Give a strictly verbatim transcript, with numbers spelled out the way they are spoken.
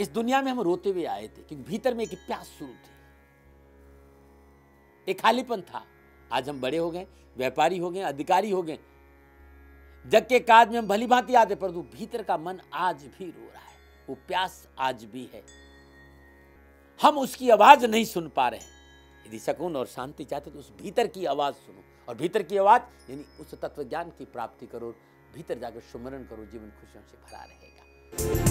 इस दुनिया में हम रोते हुए आए थे क्योंकि भीतर में एक प्यास शुरू थी, एक खालीपन था। आज हम बड़े हो गए, व्यापारी हो गए, अधिकारी हो गए, जग के काज में हम भली भांति आते, परंतु भीतर का मन आज भी रो रहा है, वो प्यास आज भी है। हम उसकी आवाज नहीं सुन पा रहे हैं। यदि सुकून और शांति चाहते तो उस भीतर की आवाज सुनो, और भीतर की आवाज यानी उस तत्व ज्ञान की प्राप्ति करो, भीतर जाकर सुमरण करो, जीवन खुशियों से भरा रहेगा।